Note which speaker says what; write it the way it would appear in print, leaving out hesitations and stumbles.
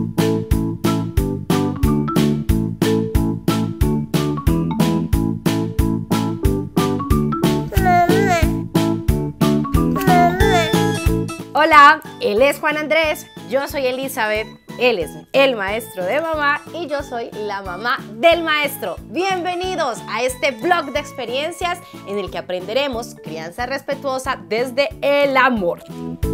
Speaker 1: Hola, él es Juan Andrés, yo soy Elizabeth, él es el maestro de mamá y yo soy la mamá del maestro. Bienvenidos a este blog de experiencias en el que aprenderemos crianza respetuosa desde el amor.